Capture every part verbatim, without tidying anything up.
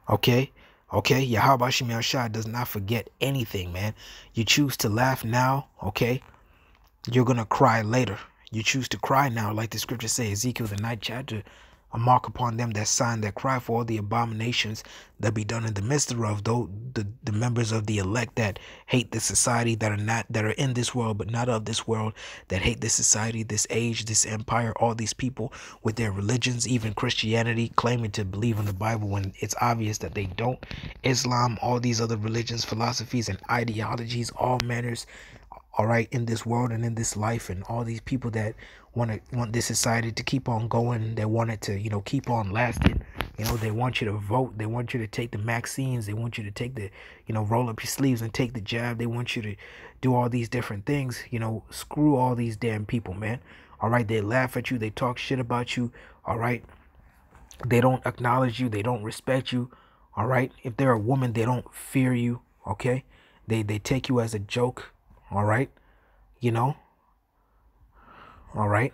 Okay? Okay? Yahawashi Shah does not forget anything, man. You choose to laugh now, okay? You're going to cry later. You choose to cry now, like the scripture says, Ezekiel, the ninth chapter, a mark upon them that sign that cry for all the abominations that be done in the midst thereof, though the, the members of the elect that hate this society, that are not that are in this world but not of this world, that hate this society, this age, this empire, all these people with their religions, even Christianity, claiming to believe in the Bible when it's obvious that they don't. Islam, all these other religions, philosophies, and ideologies, all manners, all right, in this world and in this life, and all these people that want to want this society to keep on going, they want it to, you know, keep on lasting. You know, they want you to vote, they want you to take the vaccines, they want you to take the, you know, roll up your sleeves and take the jab, they want you to do all these different things. You know, screw all these damn people, man. All right, they laugh at you, they talk shit about you. All right, they don't acknowledge you, they don't respect you. All right, if they're a woman, they don't fear you. Okay, they they take you as a joke. All right, you know, all right,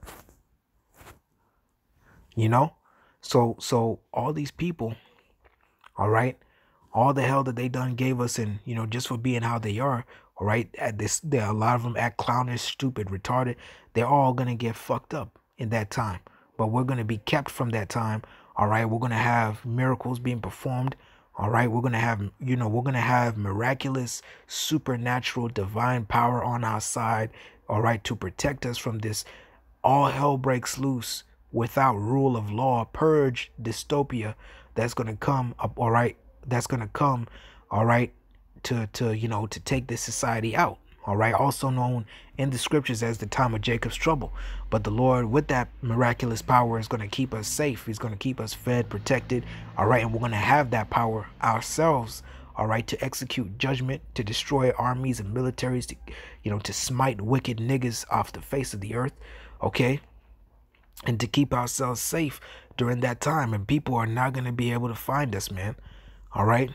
you know. So so all these people, all right, all the hell that they done gave us, and you know, just for being how they are, all right, at this, there a lot of them act clownish, stupid, retarded. They're all gonna get fucked up in that time, but we're gonna be kept from that time. All right, we're gonna have miracles being performed. All right, we're gonna have, you know, we're gonna have miraculous, supernatural, divine power on our side. All right, to protect us from this. All hell breaks loose without rule of law, purge dystopia that's gonna come up. All right, that's gonna come. All right, to to you know, to take this society out. All right, also known in the scriptures as the time of Jacob's trouble. But the Lord, with that miraculous power, is going to keep us safe. He's going to keep us fed, protected. All right, and we're going to have that power ourselves. All right, to execute judgment, to destroy armies and militaries, to, you know, to smite wicked niggas off the face of the earth. Okay, and to keep ourselves safe during that time. And people are not going to be able to find us, man. All right,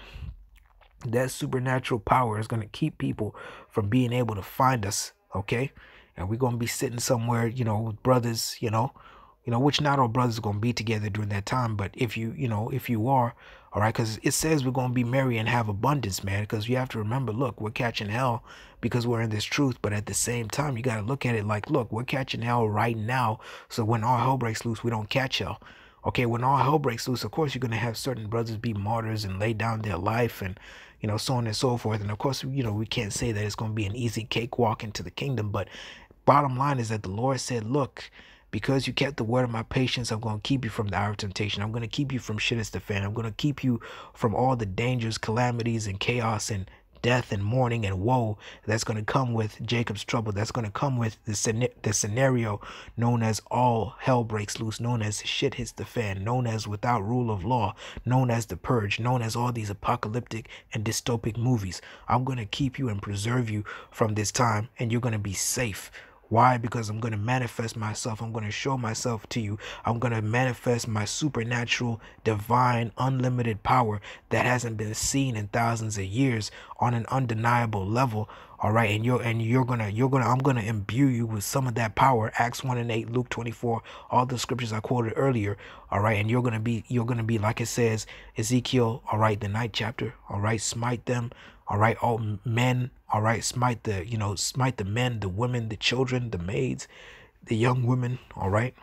that supernatural power is going to keep people from being able to find us. Okay, and we're going to be sitting somewhere, you know, with brothers, you know, you know, which not all brothers are going to be together during that time. But if you, you know, if you are, all right, because it says we're going to be merry and have abundance, man. Because you have to remember, look, we're catching hell because we're in this truth. But at the same time, you got to look at it like, look, we're catching hell right now. So when all hell breaks loose, we don't catch hell. Okay, when all hell breaks loose, of course, you're going to have certain brothers be martyrs and lay down their life, and, you know, so on and so forth. And of course, you know, we can't say that it's going to be an easy cakewalk into the kingdom. But bottom line is that the Lord said, look, because you kept the word of my patience, I'm going to keep you from the hour of temptation. I'm going to keep you from shit as the fan. I'm going to keep you from all the dangers, calamities, and chaos, and death and mourning and woe that's going to come with Jacob's trouble. That's going to come with the, the scenario known as all hell breaks loose, known as shit hits the fan, known as without rule of law, known as the purge, known as all these apocalyptic and dystopic movies. I'm going to keep you and preserve you from this time, and you're going to be safe. Why? Because I'm going to manifest myself. I'm going to show myself to you. I'm going to manifest my supernatural, divine, unlimited power that hasn't been seen in thousands of years on an undeniable level. All right. And you're, and you're going to, you're going to, I'm going to imbue you with some of that power. Acts one and eight, Luke twenty-four, all the scriptures I quoted earlier. All right. And you're going to be, you're going to be, like it says, Ezekiel, all right, the ninth chapter. All right. Smite them. All right, all men, all right, smite the, you know, smite the men, the women, the children, the maids, the young women, all right.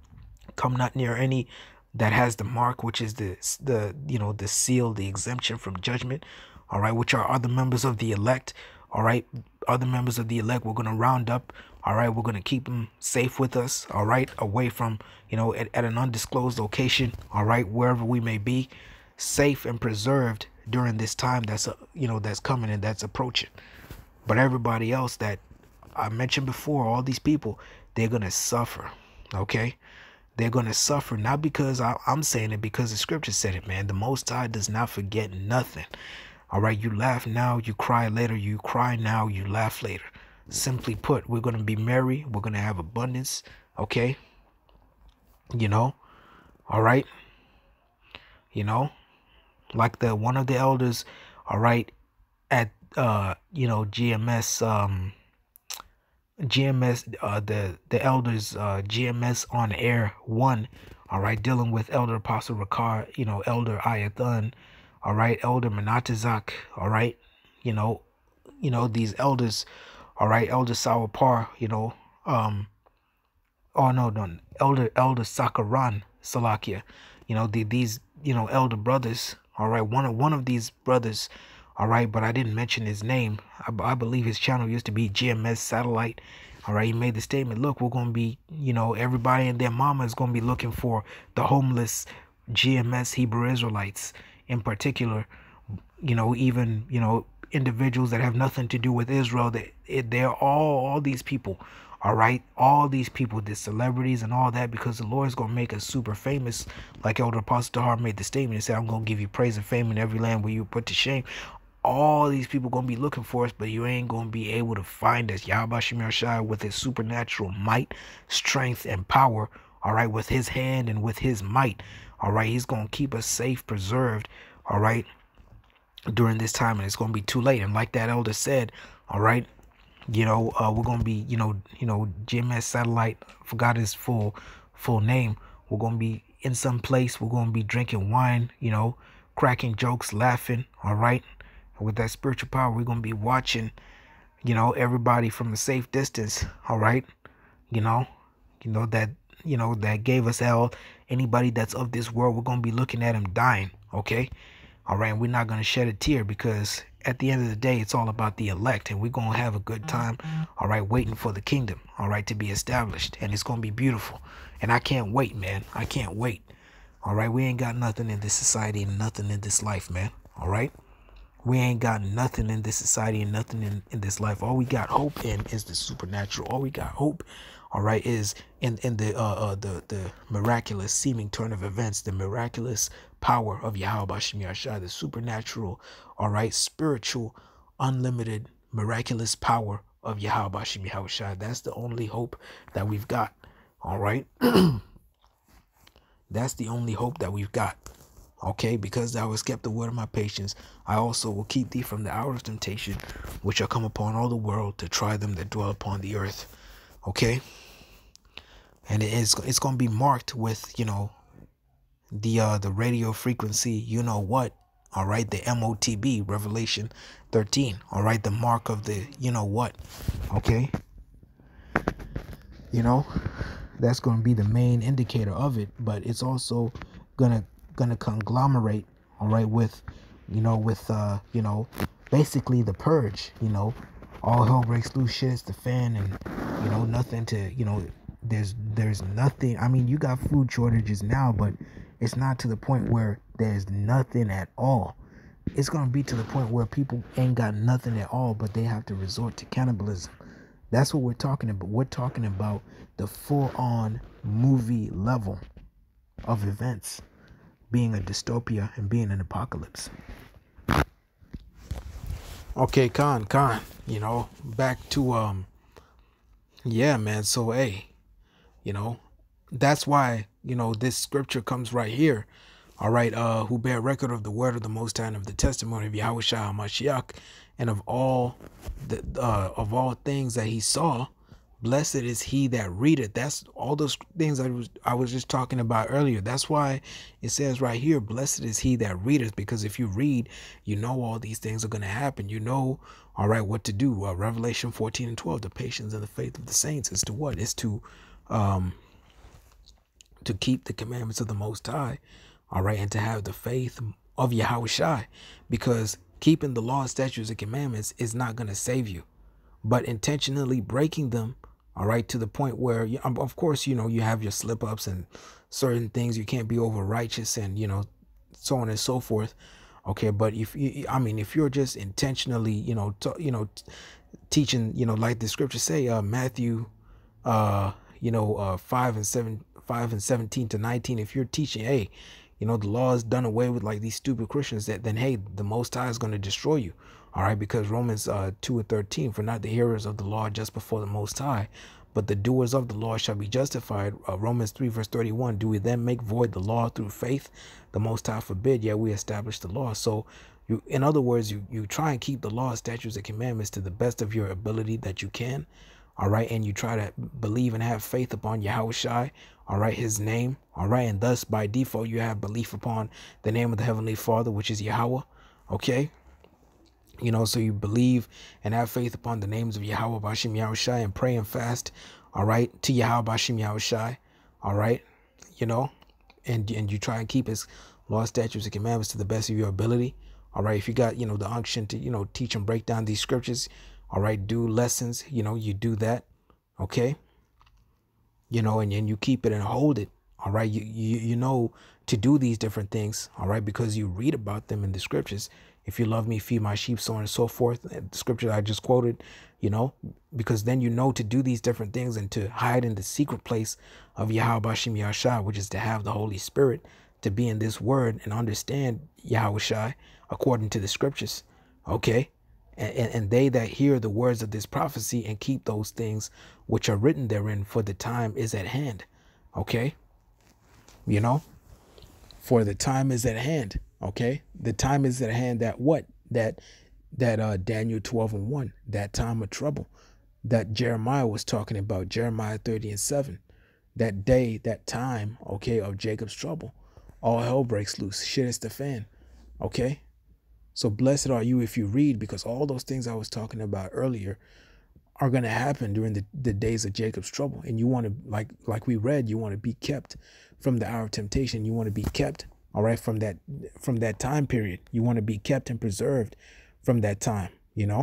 Come not near any that has the mark, which is the, the, you know, the seal, the exemption from judgment, all right, which are other members of the elect, all right. Other members of the elect, we're going to round up, all right. We're going to keep them safe with us, all right, away from, you know, at, at an undisclosed location, all right, wherever we may be, safe and preserved during this time that's uh, you know, that's coming and that's approaching. But everybody else that I mentioned before, all these people, they're gonna suffer. Okay, they're gonna suffer, not because I, I'm saying it, because the scripture said it, man. The Most High does not forget nothing. All right, you laugh now, you cry later. You cry now, you laugh later. Simply put, we're gonna be merry, we're gonna have abundance. Okay, you know, all right, you know, like the one of the elders, all right, at uh you know, G M S, um G M S, uh the the elders, uh G M S on air one, all right, dealing with Elder Apostle Ricard, you know, Elder Ayathun, all right, Elder Menatizak, all right, you know, you know, these elders, all right, Elder Sawapar, you know, um, oh no, no, Elder Elder Sakaran Salakia, you know, the, these, you know, elder brothers, all right, one of one of these brothers, all right, but I didn't mention his name. I, I believe his channel used to be G M S Satellite. All right, he made the statement, look, we're going to be, you know, everybody and their mama is going to be looking for the homeless G M S Hebrew Israelites in particular, you know, even, you know, individuals that have nothing to do with Israel. They, they're all, all these people, all right, all these people, the celebrities and all that, because the Lord is going to make us super famous. Like Elder Apostle Dahar made the statement, he said, I'm going to give you praise and fame in every land where you put to shame. All these people going to be looking for us, but you ain't going to be able to find us. YAHAWASHI with his supernatural might, strength, and power, all right, with his hand and with his might, all right, he's going to keep us safe, preserved, all right, during this time, and it's going to be too late. And like that elder said, all right, you know, uh, we're going to be, you know, you know, G M S Satellite, forgot his full, full name. We're going to be in some place. We're going to be drinking wine, you know, cracking jokes, laughing, all right. With that spiritual power, we're going to be watching, you know, everybody from a safe distance, all right? You know, you know, that, you know, that gave us hell. Anybody that's of this world, we're going to be looking at him dying, okay? All right, and we're not going to shed a tear, because at the end of the day, it's all about the elect, and we're going to have a good time, all right, waiting for the kingdom, all right, to be established, and it's going to be beautiful. And I can't wait, man. I can't wait, all right? We ain't got nothing in this society and nothing in this life, man, all right? We ain't got nothing in this society and nothing in, in this life. All we got hope in is the supernatural. All we got hope, all right, is in, in the uh, uh the the miraculous seeming turn of events, the miraculous power of YAHAWASHI, the supernatural, all right, spiritual, unlimited, miraculous power of YAHAWASHI. That's the only hope that we've got, all right? That's the only hope that we've got. Okay, because thou hast kept the word of my patience, I also will keep thee from the hour of temptation, which shall come upon all the world to try them that dwell upon the earth. Okay, and it is it's going to be marked with, you know, the uh the radio frequency, you know what, all right, the M O T B, Revelation thirteen, all right, the mark of the, you know what, okay, you know, that's going to be the main indicator of it, but it's also gonna gonna conglomerate, all right, with, you know, with uh you know, basically the purge, you know, all hell breaks loose, shit's the fan, and you know, nothing to, you know, there's there's nothing. I mean, you got food shortages now, but it's not to the point where there's nothing at all. It's gonna be to the point where people ain't got nothing at all, but they have to resort to cannibalism. That's what we're talking about. We're talking about the full-on movie level of events, being a dystopia and being an apocalypse. Okay, Khan, Khan, you know, back to, um, yeah, man, so, hey, you know, that's why, you know, this scripture comes right here, all right, uh, who bear record of the word of the Most High and of the testimony of YAHAWASHI HaMashiach, and of all, the, uh, of all things that he saw. Blessed is he that readeth. That's all those things I was I was just talking about earlier. That's why it says right here, blessed is he that readeth, because if you read, you know all these things are going to happen. You know, all right, what to do. Uh, Revelation fourteen and twelve, the patience and the faith of the saints is to what? Is to um to keep the commandments of the Most High, all right, and to have the faith of YAHAWASHI, because keeping the law, statutes, and commandments is not going to save you, but intentionally breaking them, all right, to the point where, you, um, of course, you know, you have your slip ups and certain things. You can't be over righteous and, you know, so on and so forth. Okay. But if you, I mean, if you're just intentionally, you know, t you know, t teaching, you know, like the scriptures say, uh, Matthew, uh, you know, uh, five and seven, five and seventeen to nineteen, if you're teaching, hey, you know, the law is done away with, like these stupid Christians, that then, hey, the Most High is going to destroy you. All right, because Romans uh, two and thirteen, for not the hearers of the law just before the Most High, but the doers of the law shall be justified. Uh, Romans three verse thirty-one, do we then make void the law through faith? The Most High forbid, yet we establish the law. So, you, in other words, you, you try and keep the law, statutes, and commandments to the best of your ability that you can. all right, and you try to believe and have faith upon YAHAWASHI, all right, his name, all right, and thus by default you have belief upon the name of the Heavenly Father, which is Yahweh, okay? You know, so you believe and have faith upon the names of Yahweh, Bashim Yahushai, and pray and fast, all right, to Yahweh, Bashim Yahushai, all right, you know, and, and you try and keep his law, statutes, and commandments to the best of your ability, all right? If you got, you know, the unction to, you know, teach and break down these scriptures, all right, do lessons, you know, you do that, okay? You know, and, and you keep it and hold it, all right? You, you, you know to do these different things, all right, because you read about them in the scriptures. If you love me, feed my sheep, so on and so forth. The scripture I just quoted, you know, because then you know to do these different things and to hide in the secret place of Yahweh Bashim Yahshai, which is to have the Holy Spirit to be in this word and understand Yahushai according to the scriptures. Okay. And, and, and they that hear the words of this prophecy and keep those things which are written therein, for the time is at hand. Okay. You know, for the time is at hand. Okay, the time is at hand that what that that uh Daniel twelve and one, that time of trouble that Jeremiah was talking about, Jeremiah thirty and seven, that day, that time, okay, of Jacob's trouble. All hell breaks loose, shit is the fan. Okay, so blessed are you if you read, because all those things I was talking about earlier are going to happen during the, the days of Jacob's trouble. And you want to, like like we read, you want to be kept from the hour of temptation. You want to be kept, all right, from that from that time period. You want to be kept and preserved from that time, you know.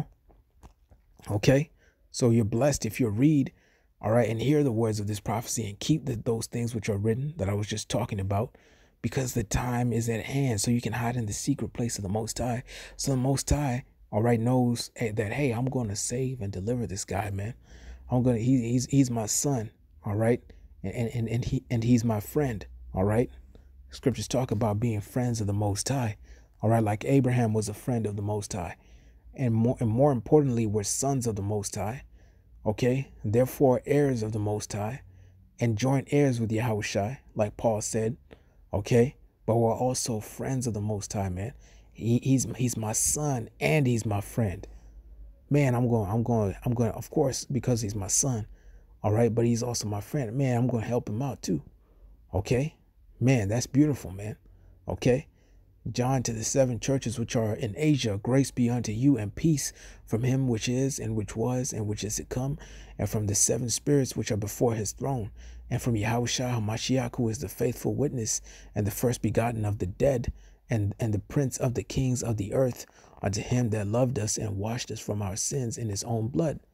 Okay, so you're blessed if you read, all right, and hear the words of this prophecy and keep the, those things which are written that I was just talking about, because the time is at hand. So you can hide in the secret place of the Most High. So the Most High, all right, knows that, hey, I'm going to save and deliver this guy, man. I'm going to, he, he's, he's my son. All right. And, and, and he, and he's my friend. All right. Scriptures talk about being friends of the Most High. All right. Like Abraham was a friend of the Most High, and more, and more importantly, we're sons of the Most High. Okay. Therefore, heirs of the Most High and joint heirs with Yahushai, like Paul said. Okay. But we're also friends of the Most High, man. He, he's he's my son and he's my friend. Man, I'm going, I'm going, I'm going, of course, because he's my son. All right. But he's also my friend. Man, I'm going to help him out too. Okay. Man, that's beautiful, man. Okay. John to the seven churches which are in Asia, grace be unto you and peace from him which is and which was and which is to come, and from the seven spirits which are before his throne, and from Yahushua HaMashiach, who is the faithful witness and the first begotten of the dead, and, and the prince of the kings of the earth, unto him that loved us and washed us from our sins in his own blood,